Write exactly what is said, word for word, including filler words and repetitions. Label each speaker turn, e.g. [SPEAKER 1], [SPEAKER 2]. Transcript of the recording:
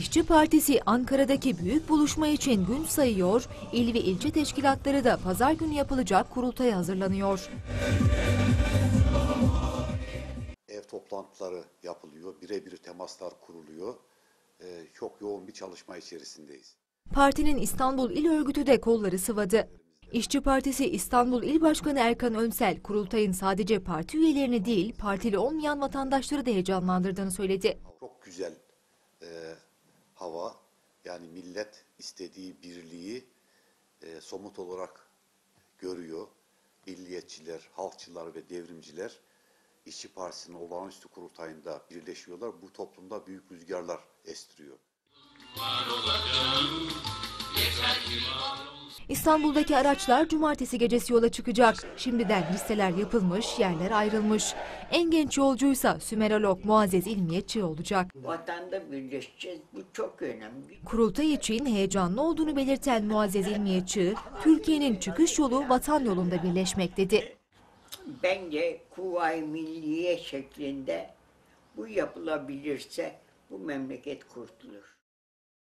[SPEAKER 1] İşçi Partisi Ankara'daki büyük buluşma için gün sayıyor, il ve ilçe teşkilatları da pazar günü yapılacak kurultaya hazırlanıyor.
[SPEAKER 2] Ev toplantıları yapılıyor, birebir temaslar kuruluyor. Ee, çok yoğun bir çalışma içerisindeyiz.
[SPEAKER 1] Partinin İstanbul İl Örgütü de kolları sıvadı. İşçi Partisi İstanbul İl Başkanı Erkan Önsel, kurultayın sadece parti üyelerini değil, partili olmayan vatandaşları da heyecanlandırdığını söyledi.
[SPEAKER 2] Çok güzel e, hava, yani millet istediği birliği e, somut olarak görüyor. Milliyetçiler, halkçılar ve devrimciler İşçi Partisi'nin olağanüstü kurultayında birleşiyorlar. Bu toplumda büyük rüzgarlar estiriyor.
[SPEAKER 1] İstanbul'daki araçlar cumartesi gecesi yola çıkacak. Şimdiden listeler yapılmış, yerler ayrılmış. En genç yolcuysa Sümerolog Muazzez İlmiye olacak.
[SPEAKER 3] Vatanda birleşeceğiz. Bu çok önemli.
[SPEAKER 1] Kurultay için heyecanlı olduğunu belirten Muazzez İlmiye Türkiye'nin çıkış yolu vatan yolunda birleşmek dedi.
[SPEAKER 3] Bence Kuvayi Milliye şeklinde bu yapılabilirse bu memleket kurtulur.